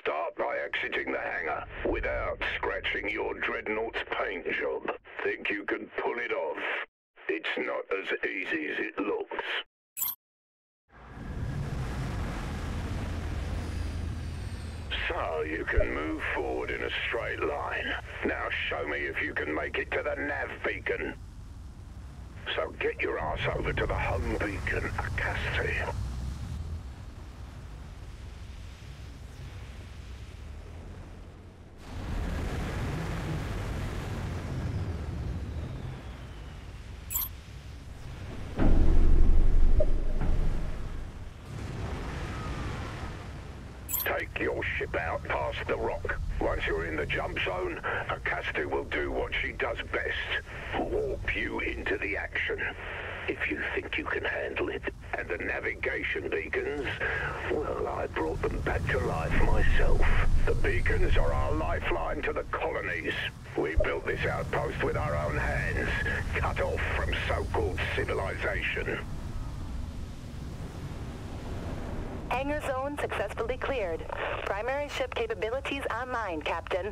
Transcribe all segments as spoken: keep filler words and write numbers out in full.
Start by exiting the hangar without scratching your dreadnought's paint job. Think you can pull it off? It's not as easy as it looks. So you can move forward in a straight line. Now show me if you can make it to the nav beacon. So get your ass over to the home beacon, Acasti. Take your ship out past the rock. Once you're in the jump zone, Acasti will do what she does best. Warp you into the action. If you think you can handle it. And the navigation beacons, well, I brought them back to life myself. The beacons are our lifeline to the colonies. We built this outpost with our own hands, cut off from so-called civilization. Hangar zone successfully cleared. Primary ship capabilities online, Captain.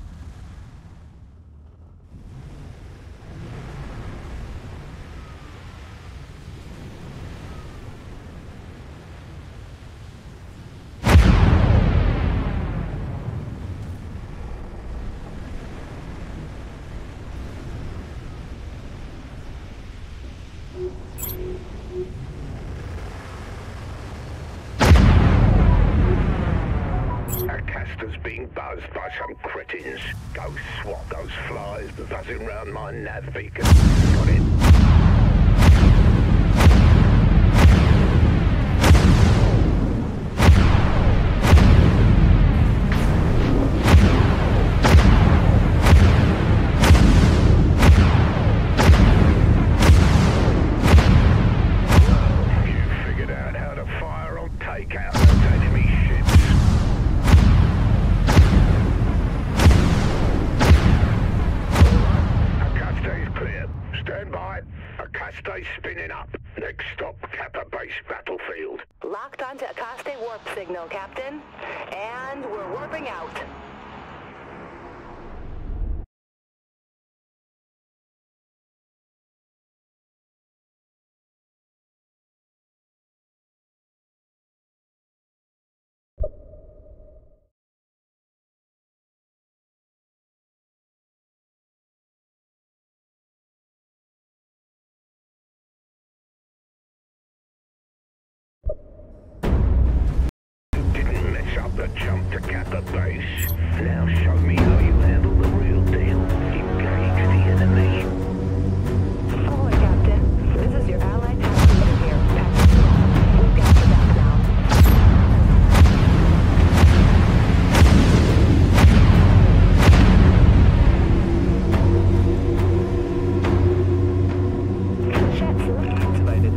Acasta's being buzzed by some cretins. Go swat those flies buzzing round my nav beacon. Got it? You figured out how to fire on takeout those enemy ships. Stand by. Acasti's spinning up. Next stop, Kappa Base Battlefield. Locked onto Acasti warp signal, Captain. And we're warping out. Up the jump to Kappa Base. Now show me how you handle the real deal. Engage the enemy. Ahoy, Captain. This is your allied passenger here, Patrick. We've got your back now. Chat select activated.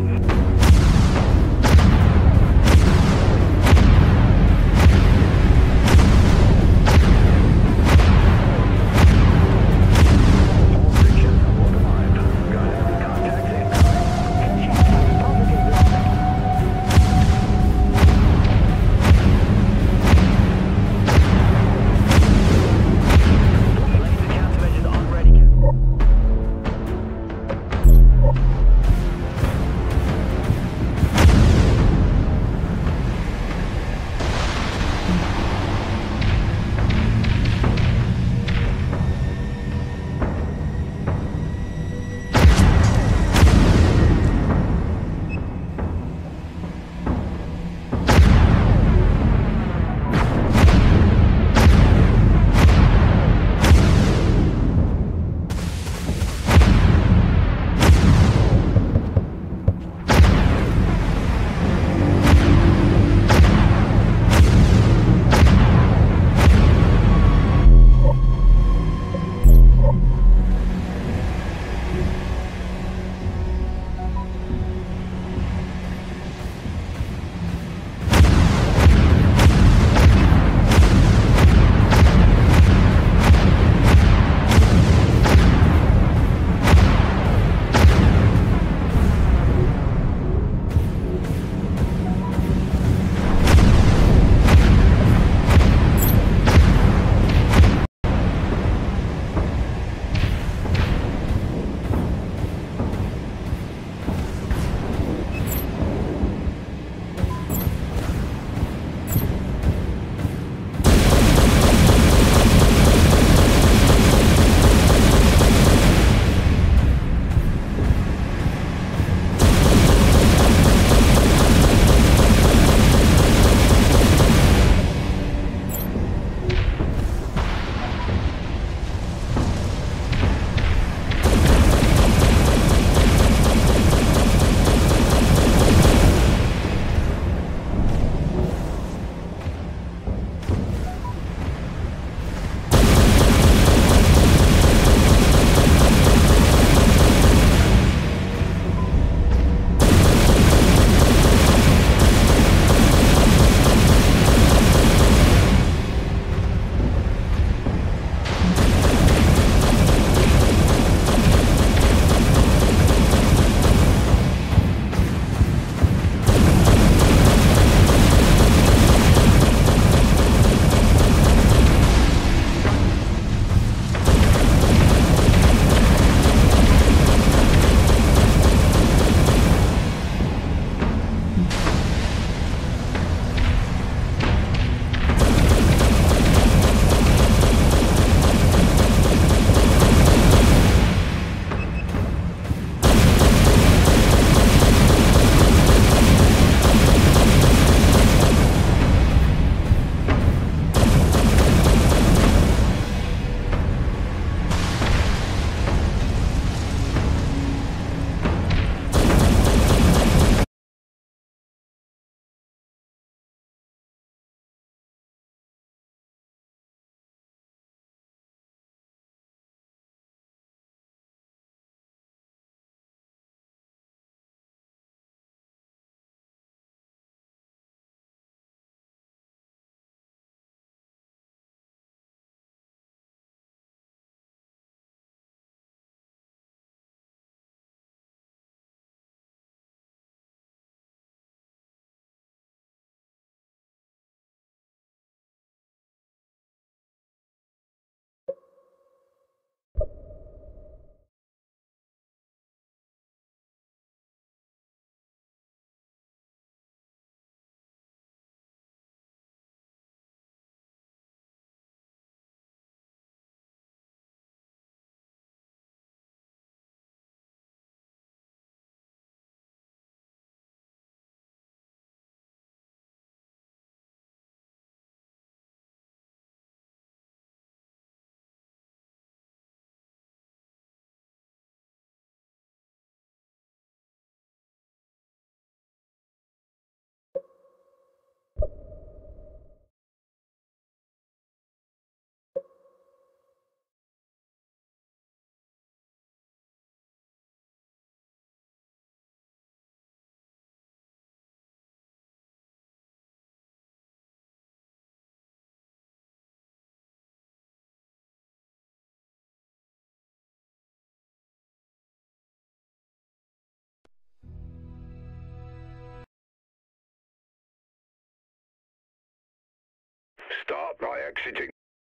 Start by exiting.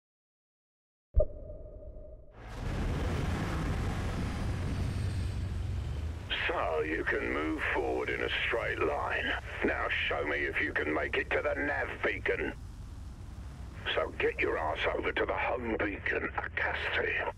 So you can move forward in a straight line. Now show me if you can make it to the nav beacon. So get your ass over to the home beacon, Acasti.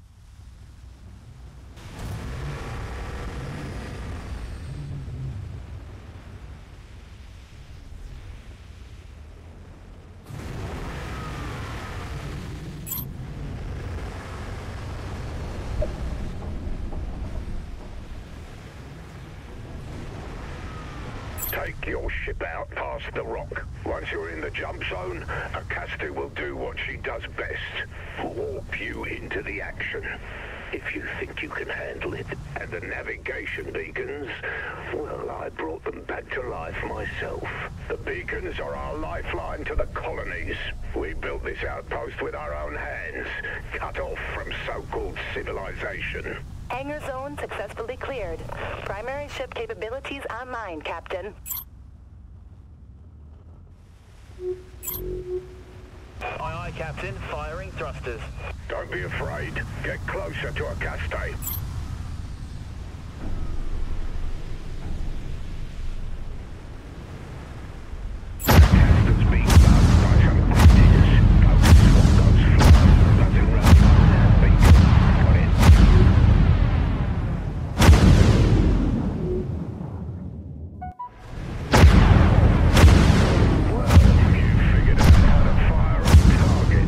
Take your ship out past the rock. Once you're in the jump zone, Acasti will do what she does best. Warp you into the action. If you think you can handle it. And the navigation beacons, well, I brought them back to life myself. The beacons are our lifeline to the colonies. We built this outpost with our own hands, cut off from so-called civilization. Hangar zone successfully cleared. Primary ship capabilities online, Captain. Aye, aye, Captain. Firing thrusters. Don't be afraid. Get closer to Acasti. Acasti's being bugged by some ideas. Go swap those flies. Buzzing round like that beacon. Got it? Well, you figured out how to fire on target.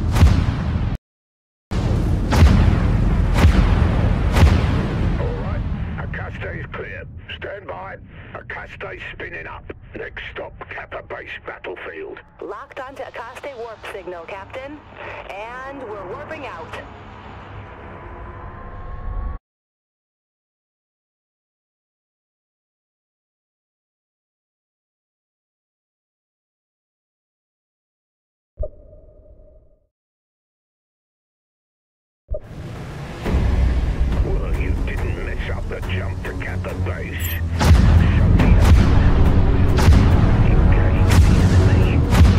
All right, Acasti's clear. Stand by. Acasti's spinning up. Next stop, Kappa Base Battlefield. Locked onto Acasti warp signal, Captain. And we're warping out. Well, you didn't mess up the jump to Kappa Base. Show me that. Engage the enemy.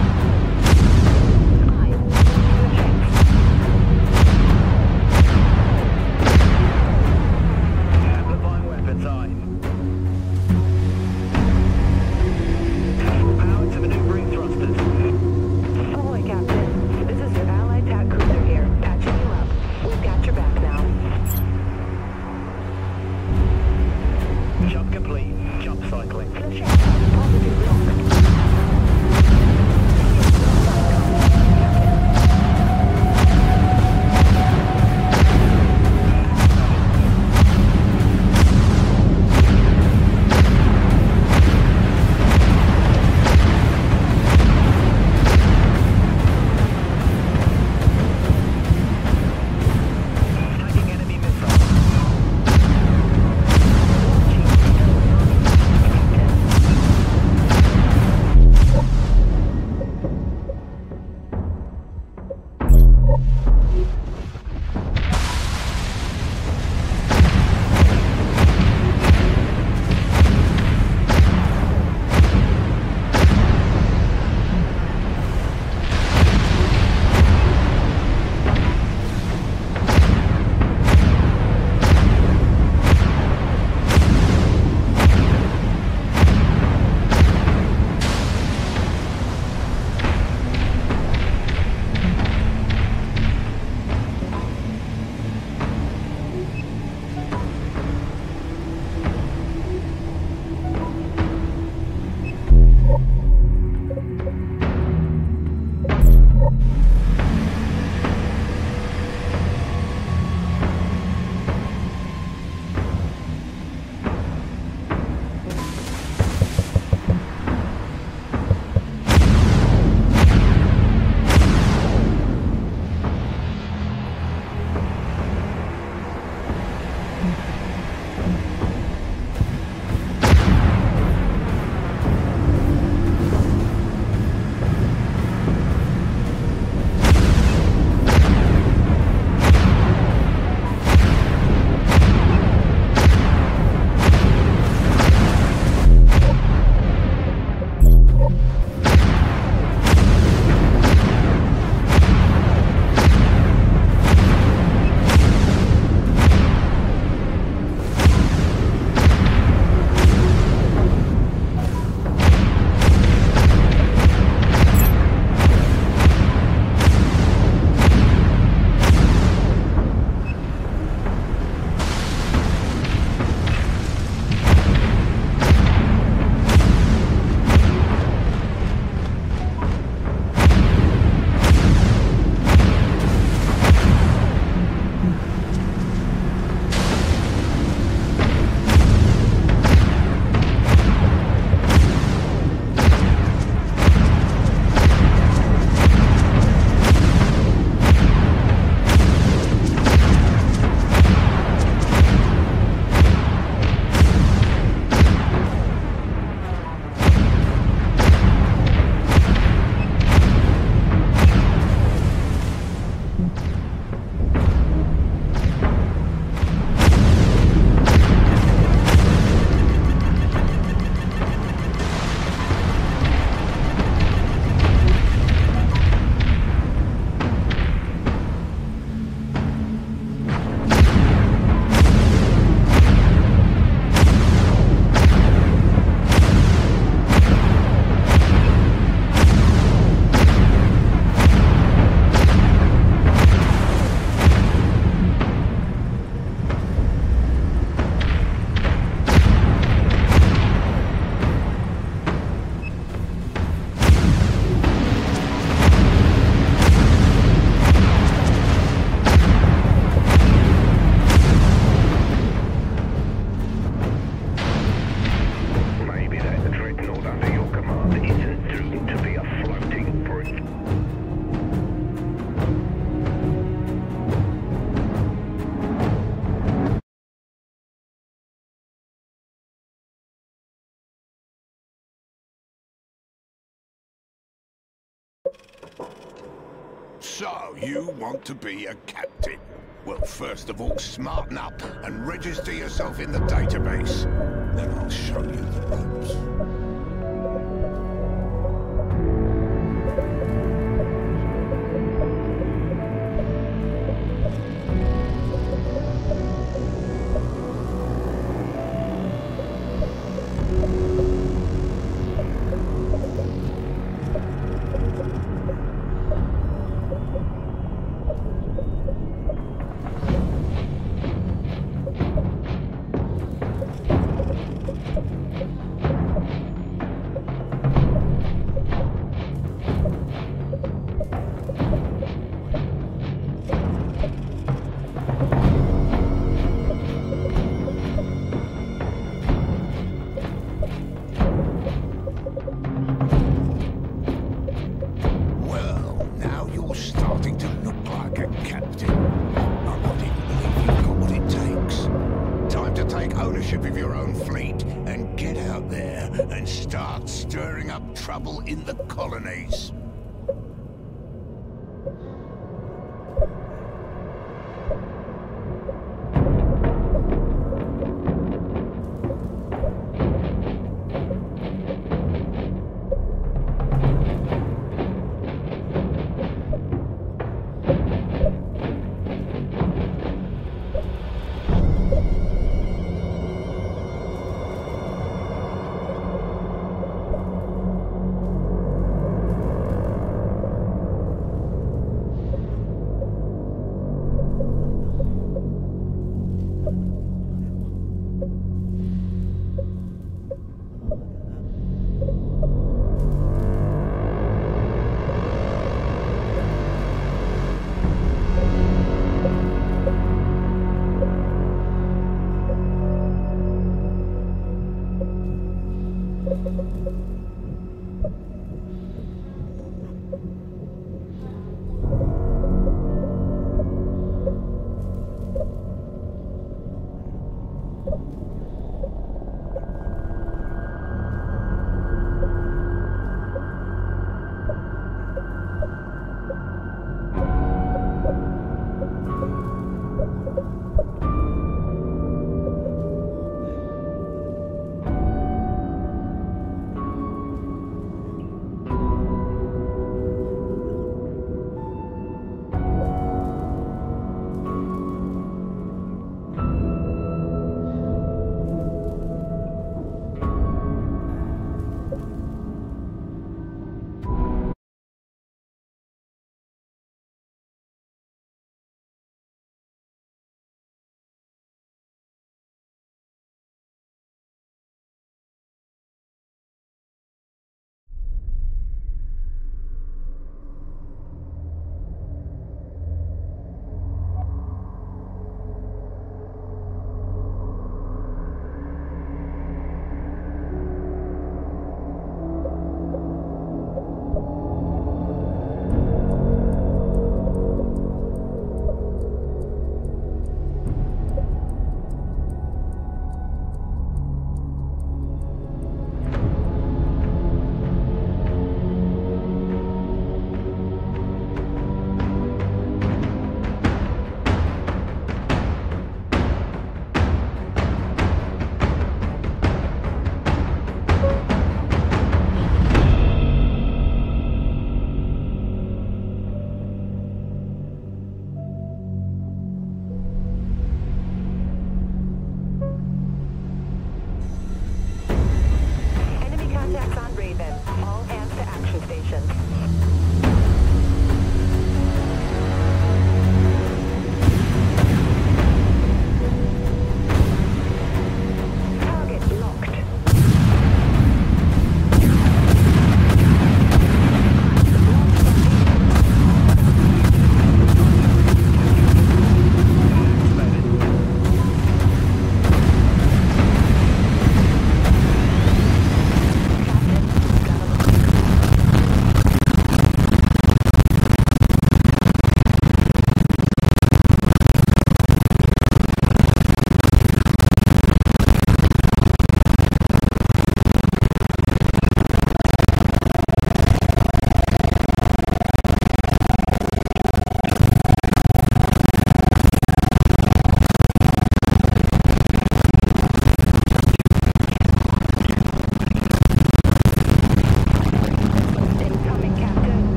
Amplifying weapons, aye. Full power to maneuvering thrusters. Ahoy, Captain. This is your allied attack cruiser here. Patching you up. We've got your back now. Jump complete. So, you want to be a captain? Well, first of all, smarten up and register yourself in the database. Then I'll show you the ropes. Trouble in the colonies.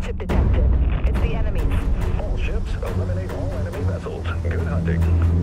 ship detected. It's the enemies. All ships, eliminate all enemy vessels. Good hunting.